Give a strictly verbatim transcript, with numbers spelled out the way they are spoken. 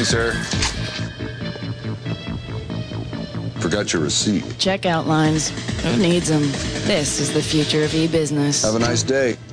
Morning, sir. Forgot your receipt. Checkout lines. Who needs them? This is the future of e-business. Have a nice day.